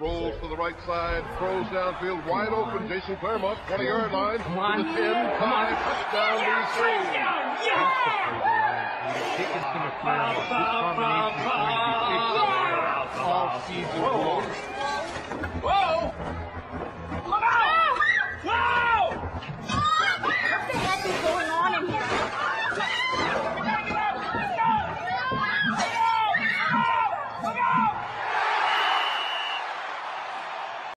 Rolls to the right side, throws downfield, wide open. Jason Claremont, 20-yard line, to the 10, 5, touchdown, BC. All season long.